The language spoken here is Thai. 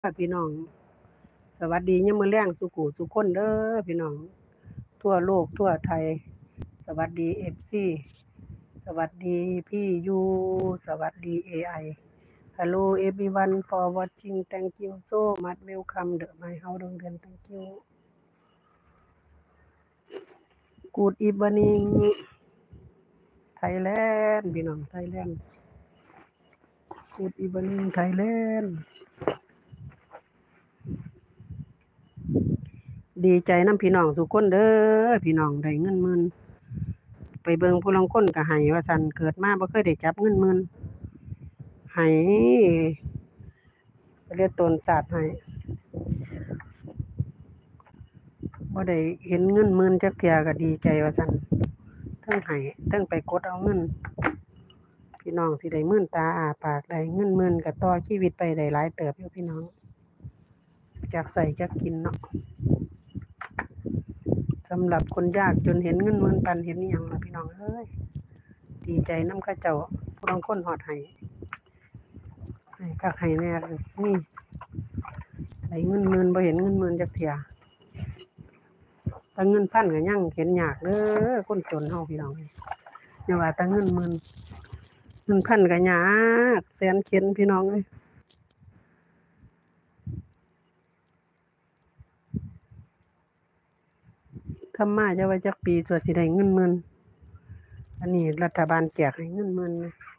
พี่น้องสวัสดียามมื้อแลงสุขุสุขคนเด้อพี่น้องทั่วโลกทั่วไทยสวัสดี FC สวัสดีพี่ยูสวัสดี AI Hello everyone for watching thank you so much welcome the my house โรงเรียน thank you good evening Thailand พี่น้อง Thailand good evening Thailand ดีใจนำพี่น้องทุกคนเด้อพี่น้องได้เงินหมื่นไปเบิ่งผู้ลางคนก็ให้ว่าซั่นเกิดมาบ่เคยได้จับเงินหมื่นให้เรียกตนศาสตร์ให้บ่ได้เห็นเงินหมื่นจักเที่ยก็ดีใจว่าซั่นเทิงให้เทิงไปกดเอาเงินพี่น้องสิได้มื่นตาอ้าปากได้เงินหมื่นก็ต่อชีวิตไปได้หลายเติบอยู่พี่น้องจักใช้จักกินเนาะสำหรับคนยากจนเห็นเงินหมื่นปานเห็นอิหยังล่ะพี่น้องเอ้ยดีใจนำเขาเจ้าผู้ลางคนฮอดให้คักให้แน่มีได้เงินหมื่นบ่เห็นเงินหมื่นจักเที่ยแต่เงินพันก็ยังเห็นยากเด้อคนจนเฮาพี่น้องอย่าว่าแต่เงินหมื่นเงินพันก็ยากแสนเข็ญพี่น้องเอ้ยทำมาจะว่าจักปีสั่วสิได้เงินหมื่นอันนี้รัฐบาลแจกให้เงินหมื่น